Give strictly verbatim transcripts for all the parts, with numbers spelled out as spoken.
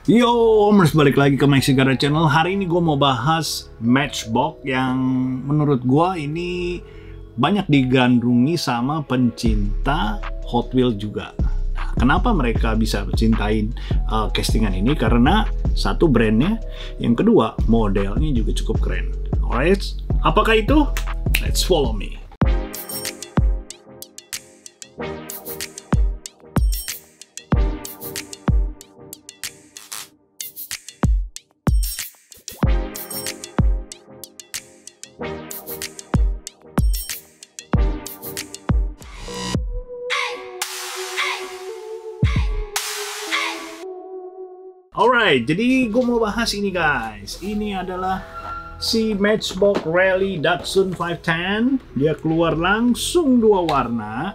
Yo, Omers, balik lagi ke Mike Sigara Channel. Hari ini gue mau bahas Matchbox yang menurut gue ini banyak digandrungi sama pencinta Hot Wheels juga. Nah, kenapa mereka bisa cintain uh, castingan ini? Karena satu, brandnya, yang kedua modelnya juga cukup keren. Alright, apakah itu? Let's follow me. Alright, jadi gue mau bahas ini guys. Ini adalah si Matchbox Rally Datsun lima satu. Dia keluar langsung dua warna.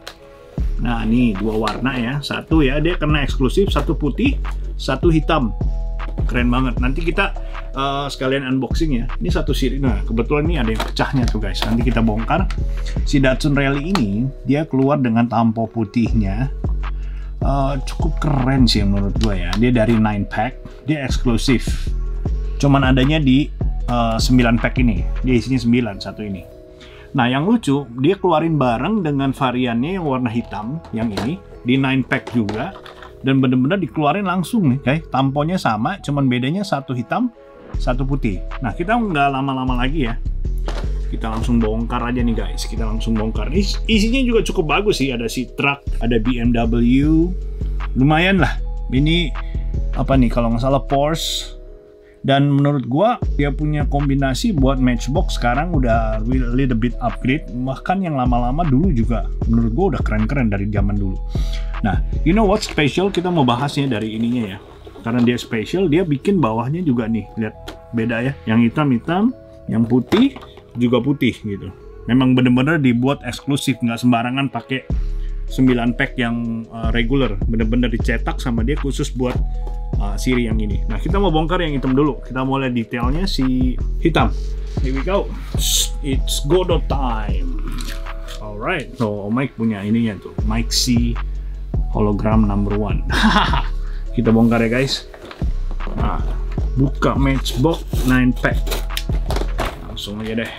Nah, ini dua warna ya. Satu ya, dia kena eksklusif. Satu putih, satu hitam. Keren banget. Nanti kita uh, sekalian unboxing ya. Ini satu siri. Nah, kebetulan ini ada yang pecahnya tuh guys. Nanti kita bongkar. Si Datsun Rally ini, dia keluar dengan tampo putihnya. Uh, cukup keren sih menurut gue ya. Dia dari nine pack, dia eksklusif. Cuman adanya di uh, sembilan pack ini. Dia isinya sembilan, satu ini. Nah, yang lucu, dia keluarin bareng dengan variannya yang warna hitam, yang ini di nine pack juga. Dan bener-bener dikeluarin langsung nih, kayak tamponya sama, cuman bedanya satu hitam, satu putih. Nah, kita nggak lama-lama lagi ya. Kita langsung bongkar aja nih guys. Kita langsung bongkar. Is isinya juga cukup bagus sih. Ada si truck, ada B M W. Lumayan lah. Ini apa nih? Kalau nggak salah Porsche. Dan menurut gua dia punya kombinasi buat Matchbox sekarang udah a little bit upgrade. Bahkan yang lama-lama dulu juga menurut gua udah keren-keren dari zaman dulu. Nah, you know what special? Kita mau bahasnya dari ininya ya. Karena dia special, dia bikin bawahnya juga nih. Lihat beda ya. Yang hitam-hitam, yang putih juga putih gitu. Memang bener-bener dibuat eksklusif, nggak sembarangan pakai sembilan pack yang uh, regular. Bener-bener dicetak sama dia khusus buat uh, siri yang ini. Nah, kita mau bongkar yang hitam dulu. Kita mulai detailnya si hitam. Here we go. It's Godot time. Alright. So, Mike punya ininya tuh. Mike C hologram number one. Kita bongkar ya guys. Nah, buka Matchbox nine pack. Langsung aja deh,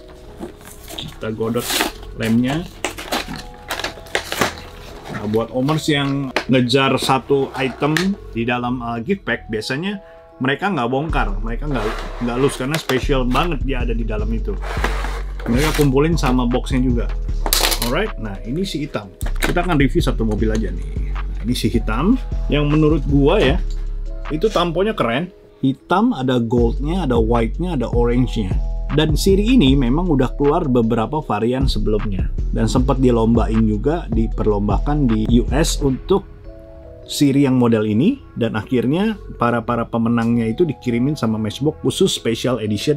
kita godot lemnya. Nah, buat omers yang ngejar satu item di dalam uh, gift pack, biasanya mereka nggak bongkar, mereka nggak nggak loose karena special banget dia ada di dalam itu. Mereka kumpulin sama boxnya juga. Alright, nah ini si hitam. Kita akan review satu mobil aja nih. Nah, ini si hitam yang menurut gua ya, itu tamponya keren. Hitam, ada goldnya, ada white-nya, ada orange-nya. Dan siri ini memang udah keluar beberapa varian sebelumnya. Dan sempat dilombain juga, diperlombakan di U S untuk siri yang model ini. Dan akhirnya para-para pemenangnya itu dikirimin sama Matchbox khusus special edition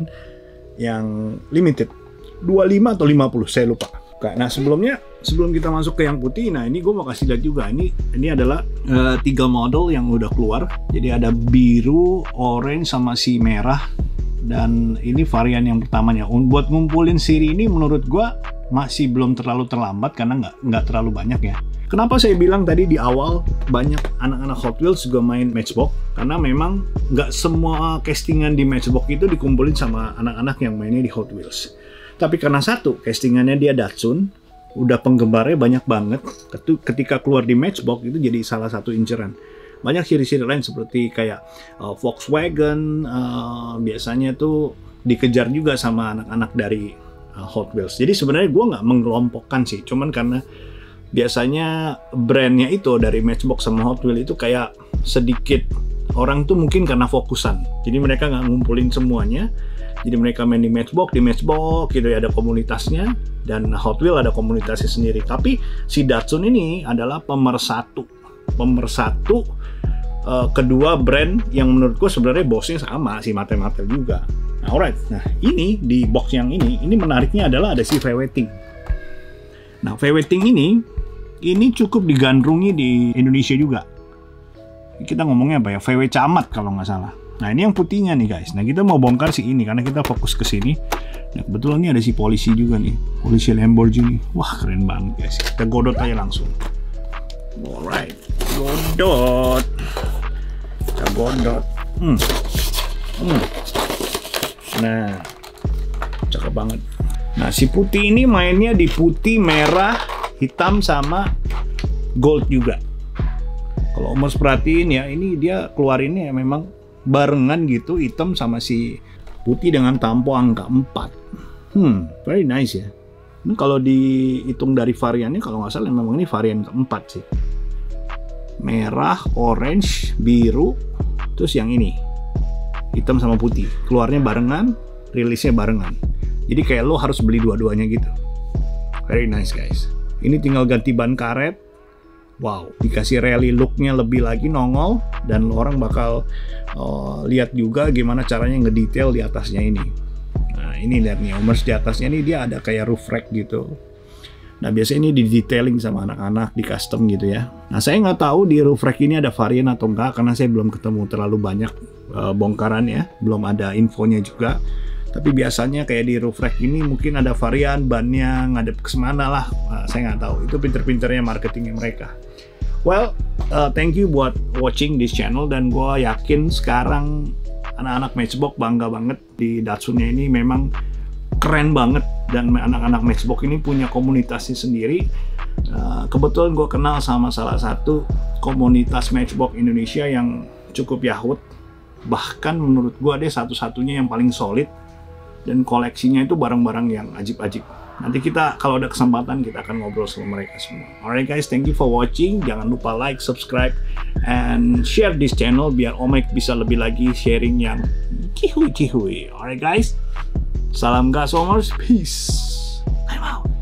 yang limited. dua puluh lima atau lima puluh, saya lupa. Nah, sebelumnya, sebelum kita masuk ke yang putih, nah ini gue mau kasih lihat juga. Ini ini adalah uh, tiga model yang udah keluar. Jadi ada biru, orange, sama si merah. Dan ini varian yang pertamanya. Buat ngumpulin siri ini menurut gua masih belum terlalu terlambat karena nggak nggak terlalu banyak ya. Kenapa saya bilang tadi di awal banyak anak-anak Hot Wheels juga main Matchbox? Karena memang nggak semua castingan di Matchbox itu dikumpulin sama anak-anak yang mainnya di Hot Wheels. Tapi karena satu, castingannya dia Datsun, udah penggemarnya banyak banget. Ketika keluar di Matchbox itu jadi salah satu inceran. Banyak siri-siri lain seperti kayak uh, Volkswagen uh, biasanya tuh dikejar juga sama anak-anak dari uh, Hot Wheels. Jadi sebenarnya gue nggak mengelompokkan sih, cuman karena biasanya brandnya itu dari Matchbox sama Hot Wheels itu kayak sedikit orang tuh mungkin karena fokusan. Jadi mereka nggak ngumpulin semuanya. Jadi mereka main di Matchbox, di Matchbox gitu ya, ada komunitasnya, dan Hot Wheels ada komunitasnya sendiri. Tapi si Datsun ini adalah pemersatu. pemersatu uh, kedua brand yang menurutku sebenarnya bosnya sama, si Mate-Mate juga. Nah, alright. Nah, ini di box yang ini, ini menariknya adalah ada si V W Ting. Nah, V W Ting ini ini cukup digandrungi di Indonesia juga. Kita ngomongnya apa ya? V W Camat kalau nggak salah. Nah, ini yang putihnya nih guys. Nah, kita mau bongkar si ini karena kita fokus ke sini. Nah, kebetulan ini ada si polisi juga nih, polisi Lamborghini. Wah, keren banget guys. Kita godot aja langsung. Alright, godot. Cagodot. Hmm. Hmm. Nah, cakep banget. Nah, si putih ini mainnya di putih, merah, hitam, sama gold juga. Kalau Om perhatiin ya, ini dia keluarinnya memang barengan gitu, hitam sama si putih dengan tampo angka empat. Hmm, very nice ya. Ini kalau dihitung dari variannya, kalau nggak salah memang ini varian keempat sih. Merah, orange, biru, terus yang ini hitam sama putih. Keluarnya barengan, rilisnya barengan. Jadi kayak lo harus beli dua-duanya gitu. Very nice guys. Ini tinggal ganti ban karet. Wow, dikasih rally looknya lebih lagi nongol, dan orang bakal uh, lihat juga gimana caranya ngedetail di atasnya ini. Nah ini lihat nih, Omers di atasnya ini dia ada kayak roof rack gitu. Nah biasanya ini di detailing sama anak-anak, di custom gitu ya. Nah saya nggak tahu di roof rack ini ada varian atau enggak, karena saya belum ketemu terlalu banyak uh, bongkaran ya, belum ada infonya juga. Tapi biasanya kayak di roof rack ini mungkin ada varian bannya ngadep ke semana lah. Nah, saya nggak tahu, itu pinter-pinternya marketingnya mereka. Well, uh, thank you buat watching this channel, dan gue yakin sekarang anak-anak Matchbox bangga banget di Datsun-nya ini memang keren banget, dan anak-anak Matchbox ini punya komunitasnya sendiri. Uh, kebetulan gue kenal sama salah satu komunitas Matchbox Indonesia yang cukup yahut, bahkan menurut gue dia satu-satunya yang paling solid, dan koleksinya itu barang-barang yang ajib-ajib. Nanti kita kalau ada kesempatan kita akan ngobrol sama mereka semua. Alright guys, thank you for watching. Jangan lupa like, subscribe, and share this channel biar Omek bisa lebih lagi sharing yang cihui-cihui. Alright guys, salam gas Omers, peace. I'm out.